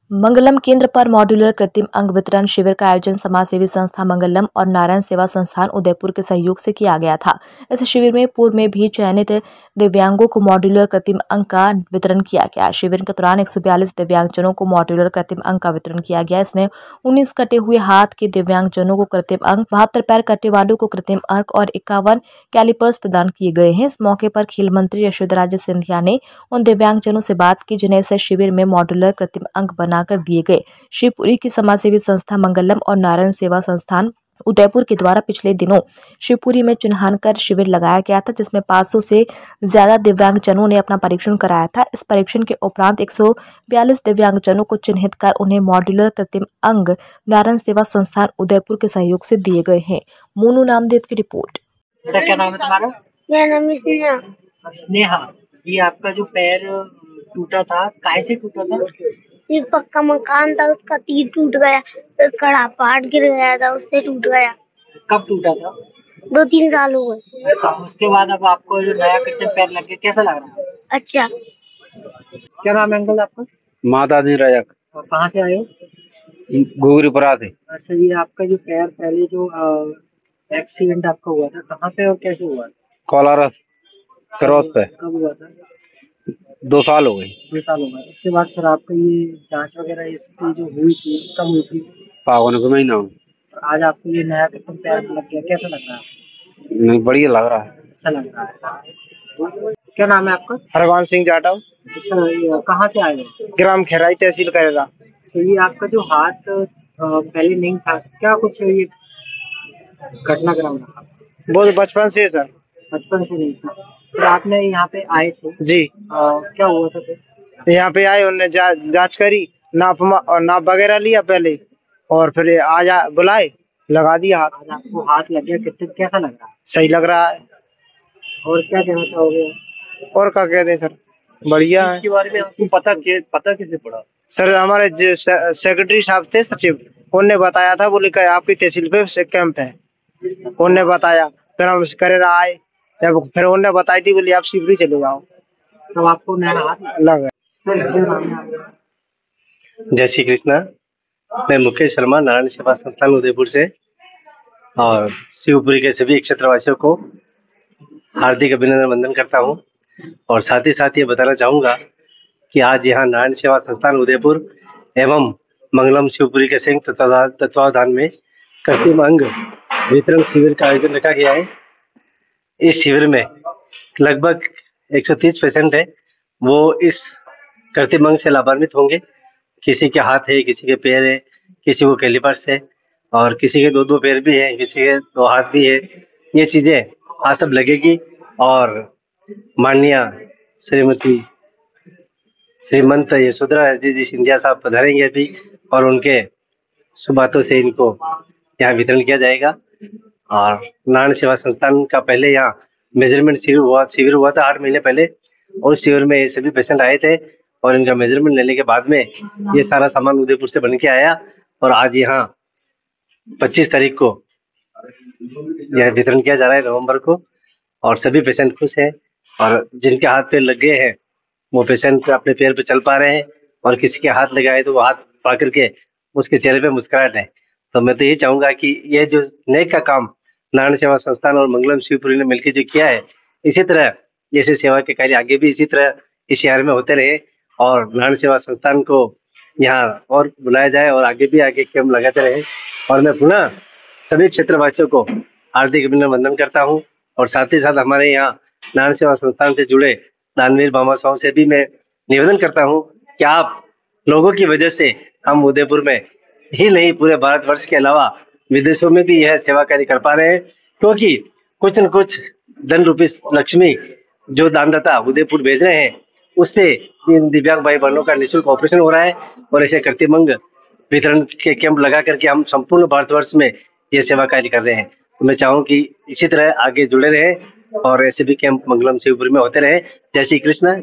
मंगलम केंद्र पर मॉड्यूलर कृत्रिम अंग वितरण शिविर का आयोजन समाज सेवी संस्था मंगलम और नारायण सेवा संस्थान उदयपुर के सहयोग से किया गया था। इस शिविर में पूर्व में भी चयनित दिव्यांगों को मॉड्यूलर कृत्रिम अंग का वितरण किया गया। शिविर के दौरान 142 दिव्यांगजनों को मॉड्यूलर कृत्रिम अंग का वितरण किया गया। इसमें 19 कटे हुए हाथ के दिव्यांगजनों को कृत्रिम अंग, 72 पैर कटे वालों को कृत्रिम अंग और 51 कैलिपर्स प्रदान किए गए हैं। इस मौके पर खेल मंत्री यशोधराराजे सिंधिया ने उन दिव्यांगजनों से बात की जिन्हें इस शिविर में मॉड्यूलर कृत्रिम अंग बनाकर दिए गए। शिवपुरी की समाजसेवी संस्था मंगलम और नारायण सेवा संस्थान उदयपुर के द्वारा पिछले दिनों शिवपुरी में चिन्हांकन शिविर लगाया गया था, जिसमें 500 से ज्यादा दिव्यांगजनों ने अपना परीक्षण कराया था। इस परीक्षण के उपरांत 142 दिव्यांगजनों को चिन्हित कर उन्हें मॉड्यूलर कृत्रिम अंग नारायण सेवा संस्थान उदयपुर के सहयोग से दिए गए हैं। मोनू नामदेव की रिपोर्ट। क्या नाम है तुम्हारा? मेरा नाम स्नेहा। स्नेहा, ये आपका जो पैर टूटा था, काहे से टूटा था? एक पक्का मकान था, उसका तीर टूट गया, तो कड़ा पाट गिर गया था, उससे टूट गया। कब टूटा था? 2-3 साल हो गए। उसके बाद अब आपको जो नया कृत्रिम पैर लग गया, कैसा लग रहा है? अच्छा। क्या नाम है अंकल आपका? माता दी रजक। और कहाँ से आए हो? गोगरीपुरा से। अच्छा, ये आपका जो पैर पहले जो एक्सीडेंट आपका हुआ था, कहाँ पे और कैसे हुआ? कोलारस क्रॉस पे। कब हुआ था? 2 साल हो गए। 2 साल हो गए। उसके बाद फिर आपका ये जांच वगैरह इसकी जो हुई थी, कब हुई थी? पावन को महीना। आज आपको ये नया कृत्रिम पैर लग गया, कैसा लग रहा है? नहीं, बढ़िया लग रहा है। अच्छा लग रहा है। क्या नाम है आपका? हरवान सिंह जाटव। अच्छा, ये कहाँ से आए हो? ग्राम खैराई तहसील करेगा। तो ये आपका जो हाथ पहले नहीं था, क्या कुछ ये घटनाक्रम रहा? बहुत बचपन से सर। बचपन से नहीं था, फिर आपने यहाँ पे आए थे जी। क्या हुआ था फिर? यहाँ पे आए, उन्होंने जांच करी, नाप वगैरह लिया पहले, और फिर आज बुलाए, लगा दिया हाथ। आज आपको हाथ लग गया, कितने कैसा लग रहा है? सही लग रहा है। और क्या कहना चाहोगे? और क्या कहते सर, बढ़िया है। इसके बारे में आपको पता कैसे पड़ा? सर हमारे जो सेक्रेटरी साहब थे सचिव, उनने बताया था, बोले कि आपकी तहसील पे कैंप है, उनने बताया। फिर हम करेरा आए, जब फिर उनने बताई थी, बोली आप शिवपुरी चले जाओ, तब आपको नया हाथ लगा। जय श्री कृष्णा। मैं मुकेश शर्मा, नारायण सेवा संस्थान उदयपुर से, और शिवपुरी के सभी क्षेत्रवासियों को हार्दिक अभिनंदन वंदन करता हूँ। और साथ ही साथ ये बताना चाहूँगा कि आज यहाँ नारायण सेवा संस्थान उदयपुर एवं मंगलम शिवपुरी के संयुक्त तत्वावधान में कृत्रिम अंग वितरण शिविर का आयोजन रखा गया है। इस शिविर में लगभग 130 पेशेंट है, वो इस कृत्रिम अंग से लाभान्वित होंगे। किसी के हाथ है, किसी के पैर है, किसी को कैलिपर्स है, और किसी के 2-2 पैर भी है, किसी के 2 हाथ भी है। ये चीजें आज सब लगेगी, और माननीय श्रीमंत यशोधराराजे जी सिंधिया साहब पधारेंगे अभी, और उनके शुभ बातों से इनको यहाँ वितरण किया जाएगा। और नारायण सेवा संस्थान का पहले यहाँ मेजरमेंट शिविर हुआ था 8 महीने पहले, और उस शिविर में ये सभी पेशेंट आए थे, और इनका मेजरमेंट लेने के बाद में ये सारा सामान उदयपुर से बन के आया, और आज यहाँ 25 तारीख को यह वितरण किया जा रहा है, नवंबर को। और सभी पेशेंट खुश हैं, और जिनके हाथ पैर लग गए हैं वो पेशेंट अपने पैर पे चल पा रहे हैं, और किसी के हाथ लगाए तो वो हाथ पा करके उसके चेहरे पे मुस्कुराहट है। तो मैं तो ये चाहूंगा कि ये जो नेक का काम नारायण सेवा संस्थान और मंगलम शिवपुरी ने मिलकर जो किया है, इसी तरह जैसे सेवा के कार्य आगे भी इसी तरह इस शहर में होते रहे, और नारायण सेवा संस्थान को यहाँ और बुलाया जाए, और आगे भी आगे कैंप लगाते रहे। और मैं पुनः सभी क्षेत्रवासियों को हार्दिक अभिनंदन वंदन करता हूँ। और साथ ही साथ हमारे यहाँ नारायण सेवा संस्थान से जुड़े दानवीर भामाशाहों से भी मैं निवेदन करता हूँ कि आप लोगों की वजह से हम उदयपुर में ही नहीं, पूरे भारतवर्ष के अलावा विदेशों में भी यह सेवा कार्य कर पा रहे हैं, क्योंकि कुछ न कुछ धन रूपी लक्ष्मी जो दानदाता उदयपुर भेज रहे हैं, उससे इन दिव्यांग भाई बहनों का निःशुल्क ऑपरेशन हो रहा है। और ऐसे कृत्रिम अंग वितरण के कैंप लगा करके हम संपूर्ण भारतवर्ष में ये सेवा कार्य कर रहे हैं। तो मैं चाहूँ कि इसी तरह आगे जुड़े रहे, और ऐसे भी कैंप मंगलम शिवपुरी में होते रहे। जय श्री कृष्ण।